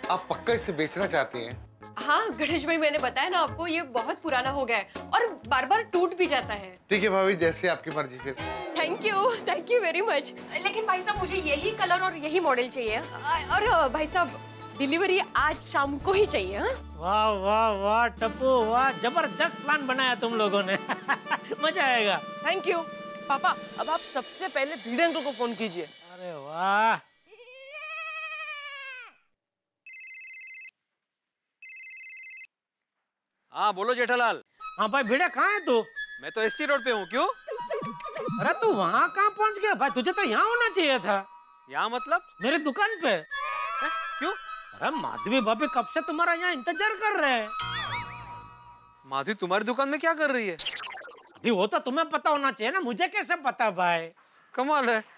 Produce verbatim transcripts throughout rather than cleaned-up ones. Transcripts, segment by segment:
आप पक्का इसे बेचना चाहती हैं? हाँ गणेश भाई, मैंने बताया ना आपको, ये बहुत पुराना हो गया है और बार बार टूट भी जाता है। ठीक है भाभी, जैसे आपकी मर्जी फिर। Thank you, thank you very much. लेकिन भाई साहब मुझे यही कलर और यही मॉडल चाहिए। और भाई साहब डिलीवरी आज शाम को ही चाहिए। वाह वाह वाह टप्पू, वाह जबरदस्त प्लान बनाया तुम लोगों ने। मजा आएगा। थैंक यू पापा। अब आप सबसे पहले भिड़े अंकल को फोन कीजिए। अरे वाह। हाँ बोलो जेठालाल। हाँ भाई भिड़े, कहाँ है तू? मैं तो एसटी रोड पे हूँ। क्यों? अरे तू वहाँ कहाँ पहुँच गया भाई? तुझे तो यहाँ होना चाहिए था। यहाँ मतलब? मेरी दुकान पे। है? क्यों? अरे माधवी भाभी कब से तुम्हारा यहाँ इंतजार कर रहे हैं। माधवी तुम्हारी दुकान में क्या कर रही है? अभी वो तो तुम्हें पता होना चाहिए ना, मुझे कैसे पता भाई? कमाल है।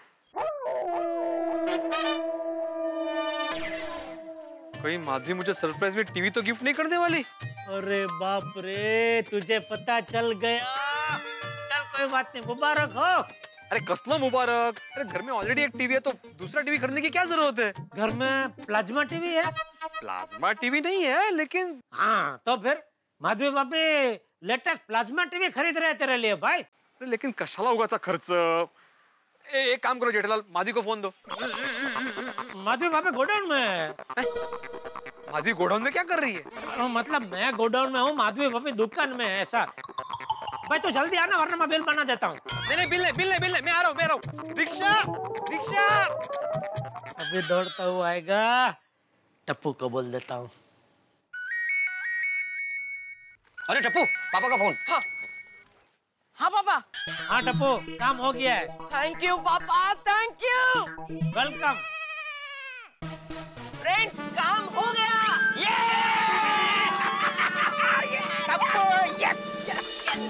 कहीं माधवी मुझे सरप्राइज में टीवी तो गिफ्ट नहीं करने वाली? अरे बाप रे, तुझे पता चल गया। चल कोई बात नहीं, मुबारक हो। अरे कसलो मुबारक। अरे घर में ऑलरेडी एक टीवी है तो दूसरा टीवी खरीदने की क्या जरूरत है? घर में प्लाज्मा टीवी है। प्लाज्मा टीवी नहीं है लेकिन। हाँ तो फिर माधवी भाभी लेटेस्ट प्लाज्मा टीवी खरीद रहे तेरे लिए भाई। अरे लेकिन कशाला उगाचा खर्च। ए, एक काम करो जेठालाल, माधवी को फोन दो। माधवी भाभी गोडाउन में है। माधवी गोडाउन में क्या कर रही है? मतलब मैं गोडाउन में हूँ, माधवी भाभी दुकान में है, ऐसा। भाई तू जल्दी आना वरना मैं बिल बना देता हूँ। नहीं नहीं बिल नहीं बिल नहीं बिल नहीं, मैं आ रहा हूँ मैं आ रहा हूँ। रिक्शा रिक्शा। अभी दौड़ता हुआ आएगा। टप्पू को बोल देता हूँ। अरे टप्पू, पापा का फोन। हाँ हाँ पापा। हाँ टप्पू, काम हो गया है। थैंक यू पापा, थैंक यू। वेलकम। फ्रेंड्स काम हो गया। ये टप्पू, यस यस यस।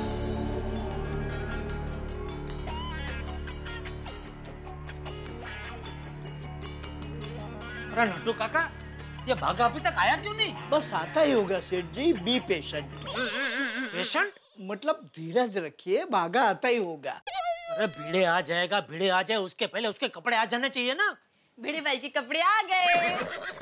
अरे नट्टू काका, ये भागा अभी तक आया क्यों नहीं? बस आता ही होगा सेठ जी, बी पेशेंट। पेशेंट मतलब धीरज रखिए, भागा आता ही होगा। अरे भिड़े आ जाएगा, भिड़े आ जाए उसके पहले उसके कपड़े आ जाने चाहिए ना। भिड़े भाई के कपड़े आ गए।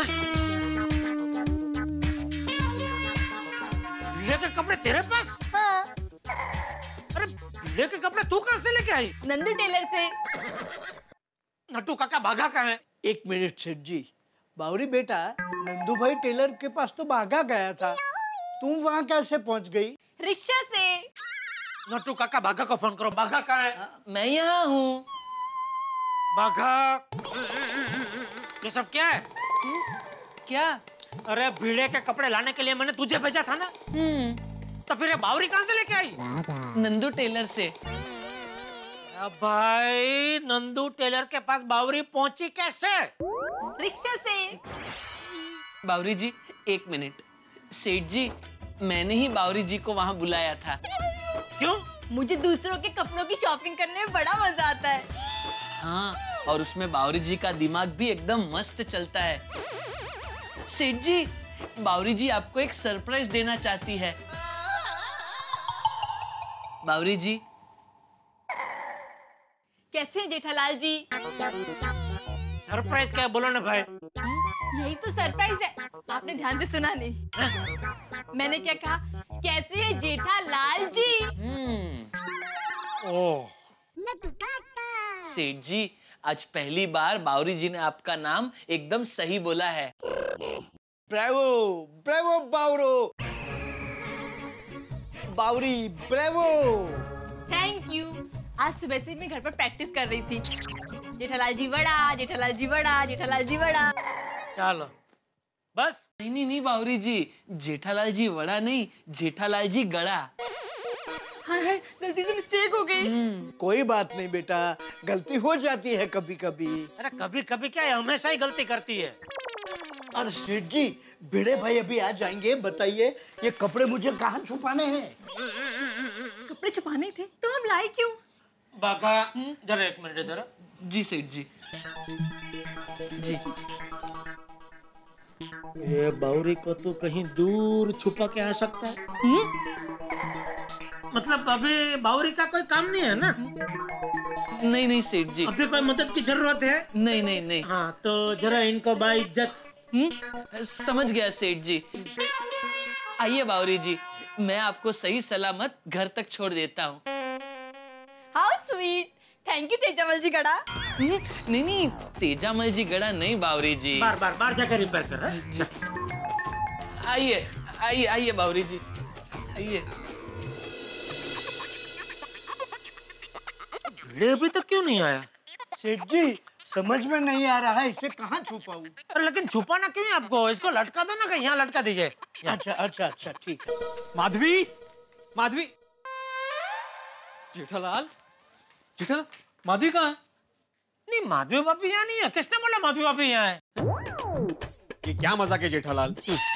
भिड़े के कपड़े तेरे पास? हाँ। अरे भिड़े के कपड़े तू कहाँ से लेके आई? नंदू टेलर से। नट्टू काका भागा कहाँ है? एक मिनट सेठ जी। बावरी बेटा, नंदू भाई टेलर के पास तो भागा गया था, तुम वहाँ कैसे पहुँच गई? रिक्शा से। नट्टू काका भागा को फोन करो। भागा कहाँ है? आ, मैं यहाँ हूँ। भागा, ये सब क्या है? हुँ? क्या? अरे भिड़े के कपड़े लाने के लिए मैंने तुझे भेजा था ना। हम्म। तो फिर ये बावरी कहाँ से लेके आई? नंदू टेलर से। अब भाई नंदू टेलर के पास बावरी पहुंची कैसे? रिक्शा से। बावरी जी एक मिनट। सेठ जी, मैंने ही बावरी जी को वहाँ बुलाया था। क्यों? मुझे दूसरों के कपड़ों की शॉपिंग करने में बड़ा मजा आता है। हाँ, और उसमें बावरी जी का दिमाग भी एकदम मस्त चलता है। सेठ जी, बावरी जी आपको एक सरप्राइज देना चाहती है। बावरी जी। कैसे हैं जेठालाल जी? सरप्राइज क्या बोलो ना भाई? यही तो सरप्राइज है, आपने ध्यान से सुना नहीं। मैंने क्या कहा? कैसे हैं जेठालाल जी? हम्म। ओह। सेठ जी, आज पहली बार बावरी जी ने आपका नाम एकदम सही बोला है। ब्रेवो, ब्रेवो बावरो, बावरी ब्रेवो। Thank you. आज सुबह से मैं घर पर प्रैक्टिस कर रही थी। जेठालाल जी बड़ा, जेठालाल जी बड़ा, जेठालाल जी बड़ा। चलो बस। नहीं नहीं नहीं बावरी जी, जेठालाल जी वड़ा नहीं, जेठालाल जी गड़ा। हाँ है, गलती से मिस्टेक हो गई। कोई बात नहीं बेटा, गलती हो जाती है कभी कभी। अरे कभी कभी क्या है, हमेशा ही गलती करती है। अरे सेठ जी, भिड़े भाई अभी आ जाएंगे, बताइए ये कपड़े मुझे कहाँ छुपाने हैं? कपड़े छुपाने थे तो हम लाए क्यों? बाका, जरा एक मिनट इधर। जी सेठ जी। जी। ये बावरी को तो कहीं दूर छुपा के आ सकता है। हुँ? मतलब अभी बावरी का कोई काम नहीं है ना? नहीं नहीं सेठ जी, अभी कोई मदद की जरूरत है? नहीं नहीं नहीं। हाँ तो जरा इनको बाइज्जत हम्म समझ गया सेठ जी। आइए बावरी जी, मैं आपको सही सलामत घर तक छोड़ देता हूँ। How sweet, thank you Tejamal ji Gada. हम्म, नहीं नहीं, तेजामल जी गड़ा नहीं बावरी जी। बार बार बार जाकर रिपेयर कर रहा। आइए आइए आइए बावरी जी, आइए। भिड़े अभी तक क्यों नहीं आया? सेठ जी समझ में नहीं आ रहा है, इसे कहाँ छुपाऊं? अरे लेकिन छुपाना क्यों है आपको? इसको लटका दो ना, कहीं यहाँ लटका दीजिए। अच्छा अच्छा अच्छा ठीक है। माधवी, माधवी, जेठालाल, जेठालाल, माधवी कहाँ है? नहीं, माधवी भाभी यहाँ नहीं है। किसने बोला माधवी भाभी यहाँ है? ये क्या मजाक है जेठालाल?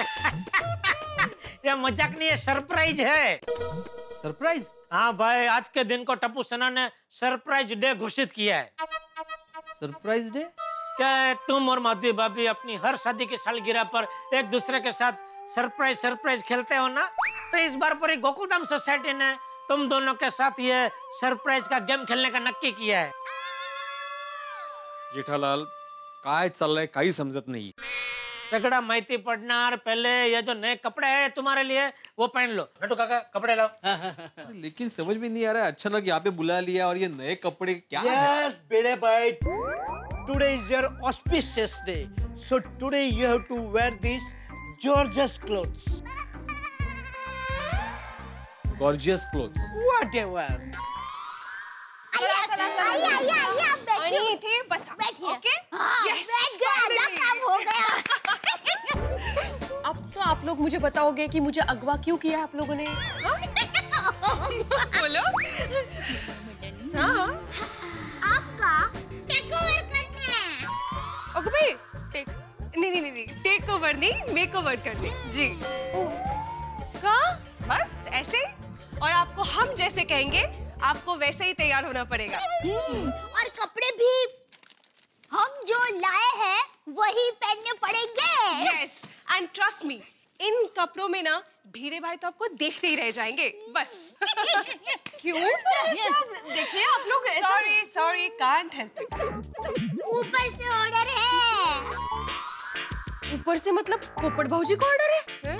ये मजाक नहीं है, सरप्राइज है। सरप्राइज? हाँ भाई, आज के दिन को टप्पू सेना ने सरप्राइज डे घोषित किया है। Surprise day? क्या तुम और माधवी भाभी अपनी हर शादी की सालगिरह पर एक दूसरे के साथ सरप्राइज सरप्राइज खेलते हो ना? तो इस बार पूरी गोकुलधाम सोसाइटी ने तुम दोनों के साथ ये सरप्राइज का गेम खेलने का नक्की किया है। जेठालाल, काय चाललंय काही समजत नाही। सगड़ा माहिती पड़ना, पहले ये जो नए कपड़े हैं तुम्हारे लिए वो पहन लो। नटू काका कपड़े लाओ। लेकिन समझ में नहीं आ रहा है, अचानक यहाँ पे बुला लिया और ये नए कपड़े क्या है? Yes, बेटे भाई, today is your auspicious day, so today you have to wear these gorgeous clothes. Gorgeous clothes. Whatever. आइए आइए आइए आइए आप बैठिए। आई थी बस बैठिए। ओके हाँ, Yes, बैठ गए, आधा काम हो गया। अब तो आप लोग मुझे बताओगे कि मुझे अगवा क्यों किया आप लोगों ने? बोलो। हाँ आपका टेक ओवर करते हैं। ओके भाई, टेक नहीं नहीं नहीं टेक ओवर नहीं, मेक ओवर करने जी। का बस ऐसे, और आपको हम जैसे कहेंगे आपको वैसे ही तैयार होना पड़ेगा। और कपड़े भी हम जो लाए हैं वही पहनने पड़ेंगे। यस, एंड ट्रस्ट मी, इन कपड़ों में ना भीड़े भाई तो आपको देखते ही रह जाएंगे बस। क्यों? देखिए आप लोग। Sorry sorry, can't help it. ऊपर से ऑर्डर है। ऊपर से मतलब पोपट भाऊजी को ऑर्डर है?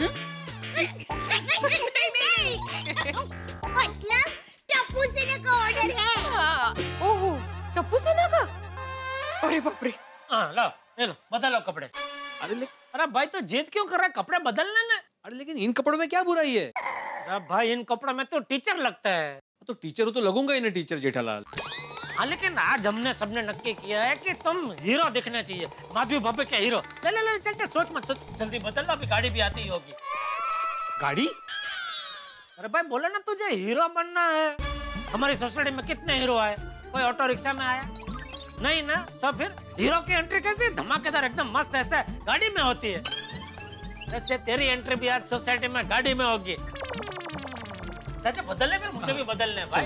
नहीं नहीं, मतलब टप्पू सेना का ऑर्डर है। ओहो, टप्पू सेना का? अरे बाप रे। हाँ लो, ये लो, बदलो कपड़े। अरे ले, अरे भाई तो जिद क्यों कर रहा है? कपड़े बदलने ना। अरे लेकिन इन कपड़ों में क्या बुराई है? अरे भाई इन कपड़ों में तो टीचर लगता है। तो टीचर हो तो लगूंगा ही ना टीचर जेठालाल। हाँ लेकिन आज हमने सबने नक्की किया है कि तुम हीरो दिखना चाहिए, माधवी भाभी के हीरो। ले ले ले चलते, सोच मत सोच, जल्दी बदल लो, अभी गाड़ी भी आती ही होगी। गाड़ी? अरे भाई बोला ना तुझे हीरो बनना है। हमारी सोसाइटी में कितने हीरो आए? कोई ऑटो रिक्शा में आया नहीं ना? तो फिर हीरो की एंट्री कैसे धमाकेदार एकदम मस्त ऐसे गाड़ी में होती है। ऐसे तेरी एंट्री भी आज सोसाइटी में गाड़ी में होगी। चाचा बदलने, फिर मुझे भी बदलने भाई।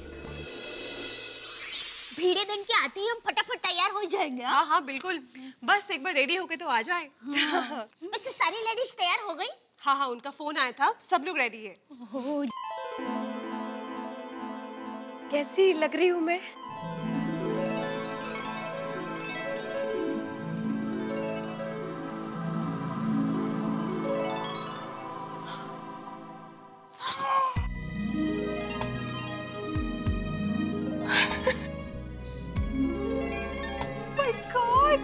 भीड़े बन के आते ही हम फटाफट तैयार हो जाएंगे। हाँ हाँ बिल्कुल, बस एक बार रेडी होके तो आ जाए। वैसे सारी लेडीज तैयार हो गई? हाँ हाँ, उनका फोन आया था, सब लोग रेडी है। कैसी लग रही हूँ मैं? My God!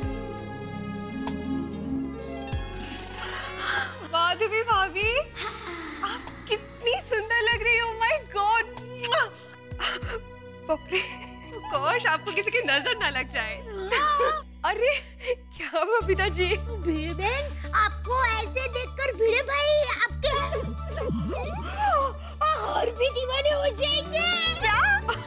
माधवी भाभी, आप कितनी सुंदर लग रही हो। My God! बाप रे। गोश, आपको किसी की नजर ना लग जाए। अरे क्या बबीता जी? भीड़े बहन, आपको ऐसे देखकर भीड़े भाई आपके और भी दीवाने हो जाएंगे। क्या?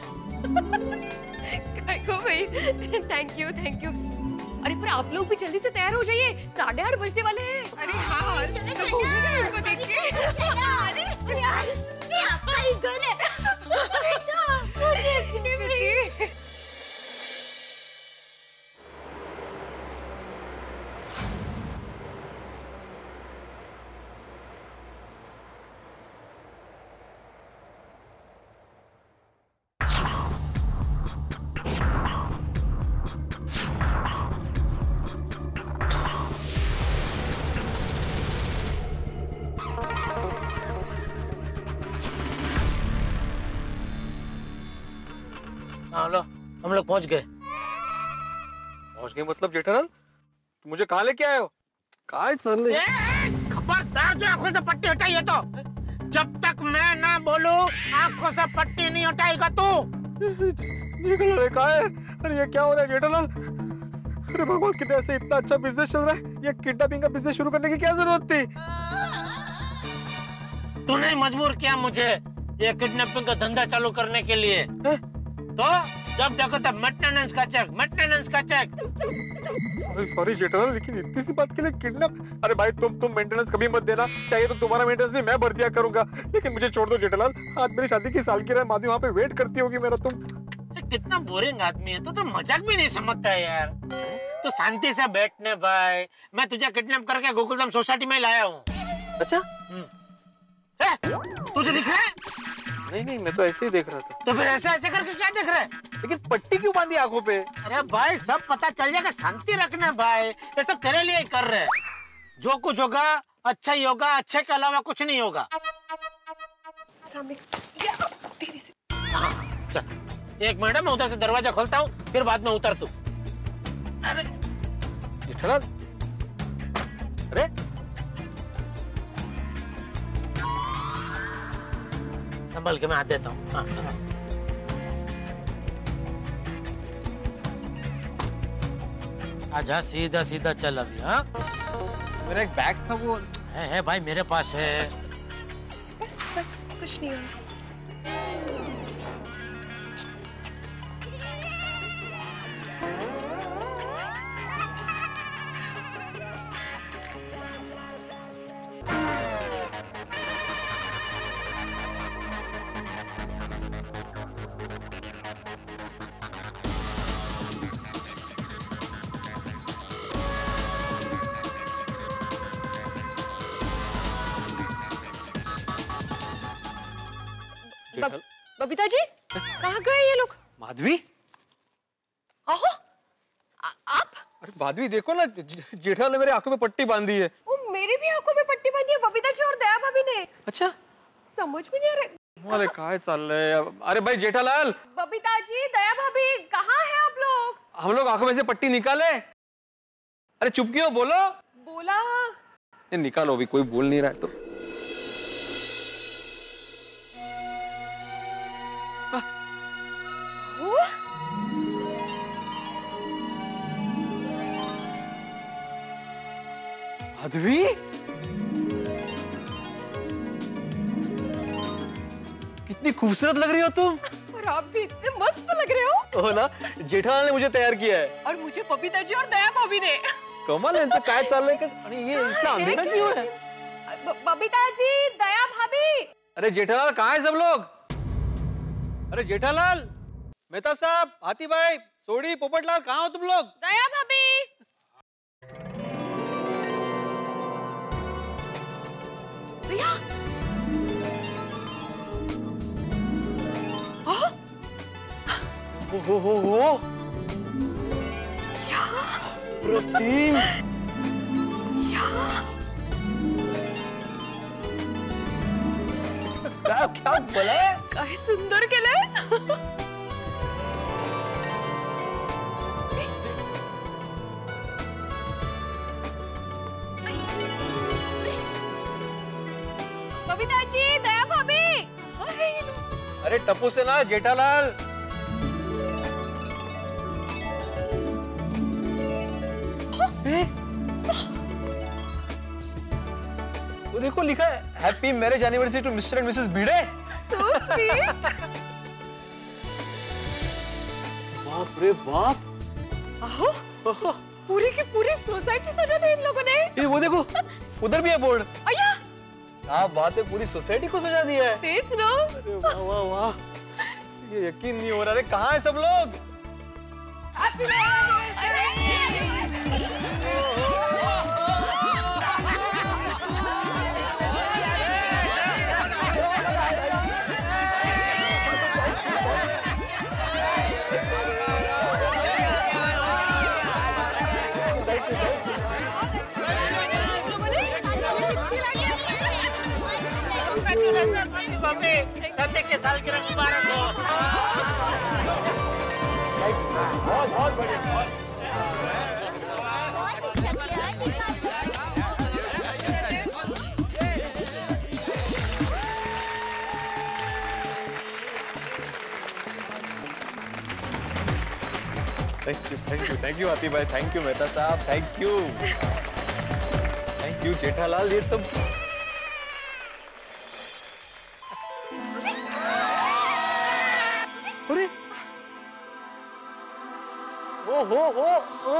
काय को भाई, थैंक यू थैंक यू। अरे पर आप लोग भी जल्दी से तैयार हो जाइए, साढ़े आठ बजने वाले हैं। अरे हाँ, चलो, तो घूमने गए उनको देख के। चलो, अरे यार, ये आपका ही घर है। बेटा, मुझे इसने भी- लोग पहुंच गए। पहुंच गए मतलब जेठालाल? तुम मुझे कहाँ लेके आए हो? कहाँ चल रहे? खबरदार जो आंखों से पट्टी हटाइए तो, जब तक मैं ना बोलूं आंखों से पट्टी नहीं हटाएगा तू। जेठालाल कहाँ है? अरे ये क्या हो रहा है जेठालाल? अरे भगवान, कितने ऐसे इतना अच्छा बिजनेस चल रहा है, ये किडनैपिंग का बिजनेस शुरू करने की क्या जरूरत थी? तूने मजबूर किया मुझे ये किडनैपिंग का धंधा चालू करने के लिए। है? तो जब देखो तब मेंटेनेंस का चेक, मेंटेनेंस का चेक। सॉरी सॉरी जेठालाल, लेकिन इतनी सी बात के लिए किडनैप? अरे भाई तुम तुम मेंटेनेंस कभी मत देना, चाहिए तो तुम्हारा मेंटेनेंस भी मैं भर दिया करूंगा, लेकिन मुझे छोड़ दो जेठालाल। आज मेरी शादी की सालगिरह है, माधवी वहाँ पे वेट करती होगी मेरा। तुम कितना बोरिंग आदमी है, तो तो मजाक भी नहीं समझता है यार। तो शांति से बैठने भाई, मैं तुझे किडनैप करके गोकुलधाम सोसाइटी में लाया हूँ। अच्छा? तुझे दिख रहा है? नहीं नहीं, मैं तो ऐसे ही देख रहा था। तो फिर ऐसे ऐसे करके क्या देख रहा है? लेकिन पट्टी क्यों बांधी आंखों पे? अरे भाई सब पता चल जाएगा, शांति रखना भाई, ये सब तेरे लिए ही कर रहे हैं। जो कुछ होगा अच्छा ही होगा, अच्छे के अलावा कुछ नहीं होगा। सामने धीरे से। हाँ चल, एक मिनट मैं उधर से दरवाजा खोलता हूँ, फिर बाद में उतर तू। अरे जेठालाल, अरे संभल के मैं हाथ देता हूँ। हाँ। आजा, सीधा सीधा चल अभी। हाँ मेरा एक बैग था, वो है, है भाई मेरे पास है। बस बस कुछ नहीं हुआ। बबीता जी, कहाँ गए ये लोग? माधवी? आहो, आ, आप? अरे माधवी देखो ना, जेठालाल ने मेरे आंखों में पट्टी बांधी है। वो मेरे भी आंखों में पट्टी बांधी है बबीता जी और दया भाभी ने। अच्छा? समझ में नहीं आ रहा। अरे कहाँ चल रहे हैं? अरे भाई जेठालाल, बबीता जी, दया भाभी, कहाँ हैं आप लोग? हम लोग आंखों में से पट्टी निकाले। अरे चुप क्यों, बोलो। बोला ये निकालो, अभी कोई बोल नहीं रहा है तो। माधवी, कितनी खूबसूरत लग रही हो तुम। और आप भी इतने मस्त लग रहे हो। हो ना, जेठालाल ने मुझे तैयार किया है। और मुझे बबीता जी और दया भाभी ने। कमाल है, इनसे क्या चल रहा है? अरे ये इतना अंधेरा क्यों है? बबीता जी, दया भाभी। अरे जेठालाल कहाँ है सब लोग? अरे जेठालाल, मेहता साहब, हाथी भाई, सोडी, पोपटलाल, कहाँ हो तुम लोग? दया भाभी। भैया, हो हो हो हो, प्रतिम, क्या क्या बोला? काय सुंदर केलंय। बबीता जी, दया भाभी। अरे टप्पू से ना, जेठालाल। वो देखो लिखा है, happy marriage anniversary to mister and missus Bhide. So sweet। बाप रे बाप। आहो, पूरी की पूरी सोसाइटी सजा दी इन लोगों ने। ये वो देखो, उधर भी है बोर्ड। अय्या, क्या बात है, पूरी सोसाइटी को सजा दिया है। तेज ना। अरे वाह वाह वाह, ये यकीन नहीं हो रहा है। कहाँ है सब लोग? शादी के साल की मुबारक हो। बहुत बहुत बढ़िया। बहुत अच्छा किया निकाल। Thank you thank you thank you Atif भाई, थैंक यू मेहता साहब, thank you thank you Jethalal, ये सब अरे ओ हो हो ओ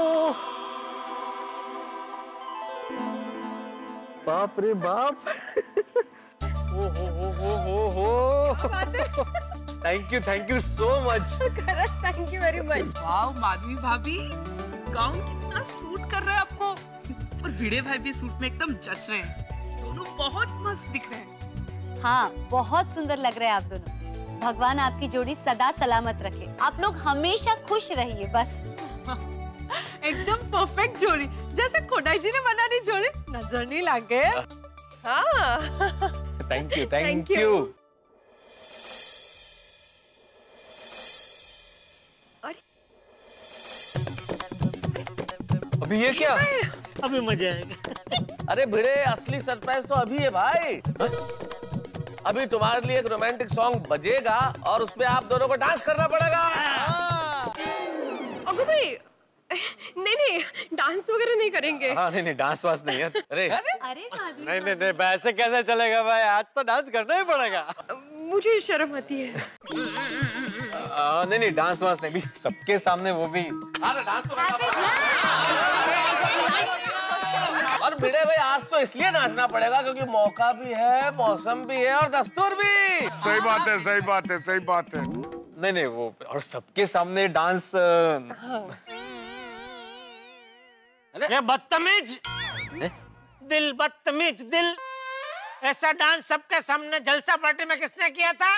बाप रे बाप ओ हो हो हो हो हो thank you thank you so much. Thank you very much. Wow Madhavi भाभी, गाउन कितना सूट कर रहा है आपको, और भिड़े भाई भी सूट में एकदम जच रहे हैं, दोनों बहुत मस्त दिख रहे हैं। हाँ, बहुत सुंदर लग रहे हैं आप दोनों। भगवान आपकी जोड़ी सदा सलामत रखे, आप लोग हमेशा खुश रहिए बस। एकदम परफेक्ट जोड़ी, जैसे कोडाई जी ने बनानी जोड़ी, नजर नहीं लगे। हाँ। Thank you thank Thank you. You. अभी ये क्या? अभी मजा आएगा। अरे भिड़े, असली सरप्राइज तो अभी है भाई। अभी तुम्हारे लिए एक रोमांटिक सॉन्ग बजेगा और उसमें आप दोनों को डांस करना पड़ेगा। अगो भाई, नहीं नहीं, डांस वगैरह नहीं करेंगे। हाँ नहीं नहीं, डांस वास नहीं है। अरे अरे नहीं नहीं नहीं, वैसे कैसे चलेगा भाई, आज तो डांस करना ही पड़ेगा। मुझे शर्म आती है। आ, नहीं नहीं, डांस वास नहीं, भी सबके सामने वो भी। अरे डांस तो करना पड़ेगा। और भिड़े भाई, आज तो इसलिए नाचना पड़ेगा क्योंकि मौका भी है, मौसम भी है और दस्तूर भी। सही बात है, सही बात है, सही बात है। नहीं नहीं, वो और सबके सामने डांस। ये बदतमीज, दिल बदतमीज दिल, ऐसा डांस सबके सामने जलसा पार्टी में किसने किया था?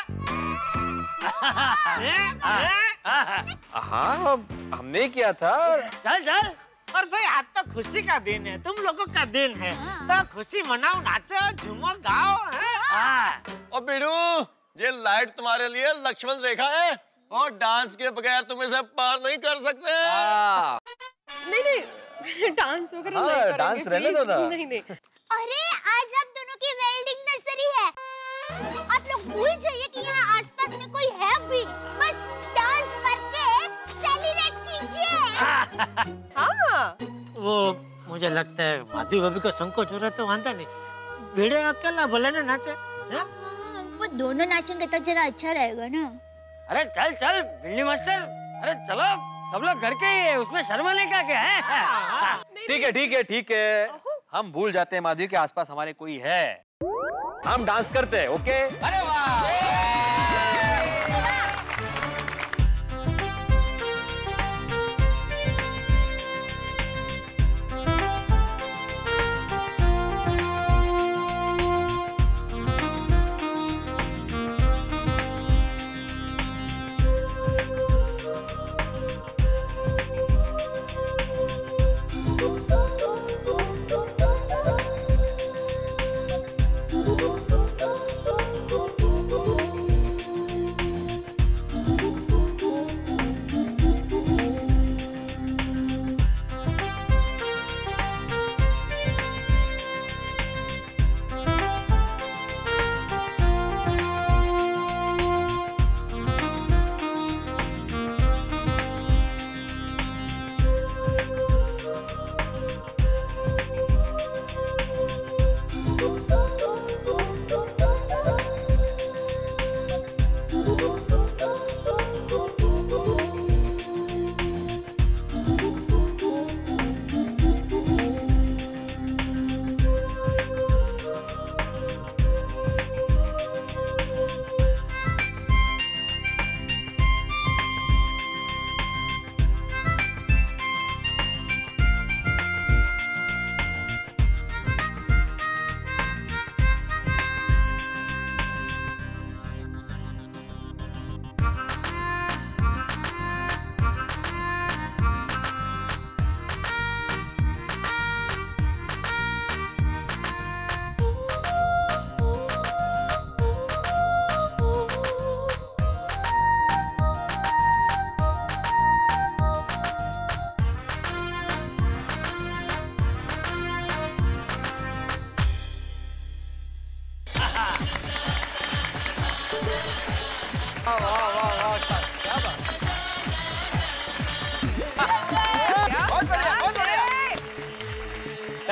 हाँ हमने किया था। चल चल, और भाई आज तो खुशी का दिन है, तुम लोगों का दिन है, तो खुशी मनाओ, नाचो, झूमो, गाओ। और बिडू, ये लाइट तुम्हारे लिए लक्ष्मण रेखा है और डांस के बगैर तुम इसे पार नहीं कर सकते। नहीं नहीं, डांस वगैरह हाँ, नहीं करेंगे, डांस रहने दो ना। नहीं नहीं। अरे आज आप दोनों की वेल्डिंग नर्सरी है, आप लोग भूल जाइए कि यहाँ आसपास में कोई है भी, बस डांस करके सेलिब्रेट कीजिए। हाँ। वो मुझे लगता है माधवी भाभी को संकोच हो रहा है, तो वांधा नहीं, भिड़े अकेला भले ना नाचे। हाँ, वो दोनों नाचेंगे तो जरा अच्छा रहेगा ना। अरे चल चल बिल्ली मास्टर, अरे चलो, सब लोग घर के ही है, उसमें शर्माने का क्या है? ठीक है ठीक है ठीक है, हम भूल जाते हैं माधवी के आसपास हमारे कोई है, हम डांस करते हैं। ओके? अरे वाह।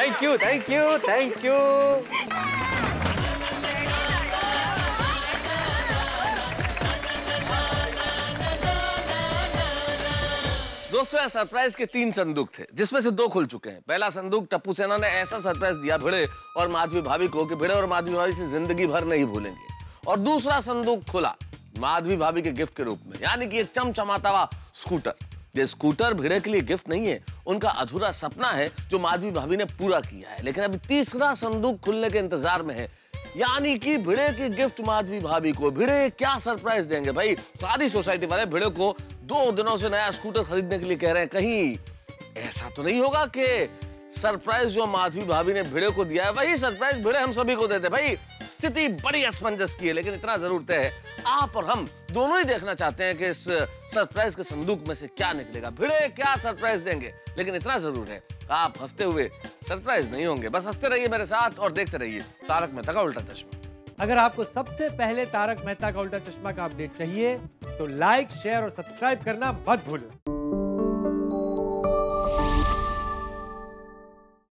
Thank you thank you thank you. दोस्तों सरप्राइज के तीन संदूक थे जिसमें से दो खुल चुके हैं। पहला संदूक टप्पू सेना ने ऐसा सरप्राइज दिया भिड़े और माधवी भाभी को कि भिड़े और माधवी भाभी से जिंदगी भर नहीं भूलेंगे। और दूसरा संदूक खुला माधवी भाभी के गिफ्ट के रूप में, यानी कि एक चमचमाता हुआ स्कूटर। ये स्कूटर भिड़े के लिए गिफ्ट नहीं है, उनका अधूरा सपना है जो माधवी भाभी ने पूरा किया है। लेकिन अभी तीसरा संदूक खुलने के इंतजार में है, यानी कि भिड़े की गिफ्ट माधवी भाभी को। भिड़े क्या सरप्राइज देंगे भाई? सारी सोसाइटी वाले भिड़े को दो दिनों से नया स्कूटर खरीदने के लिए कह रहे हैं। कहीं ऐसा तो नहीं होगा कि सरप्राइज जो माधवी भाभी ने भिड़े को दिया है वही सरप्राइज भिड़े हम सभी को देते? भाई स्थिति बड़ी असमंजस की है, लेकिन इतना जरूर तय है, आप और हम दोनों ही देखना चाहते हैं कि इस सरप्राइज के संदूक में से क्या निकलेगा। भिड़े क्या सरप्राइज देंगे? लेकिन इतना जरूर है, आप हंसते हुए सरप्राइज नहीं होंगे। बस हंसते रहिए मेरे साथ और देखते रहिए तारक मेहता का उल्टा चश्मा। अगर आपको सबसे पहले तारक मेहता का उल्टा चश्मा का अपडेट चाहिए तो लाइक, शेयर और सब्सक्राइब करना मत भूलो।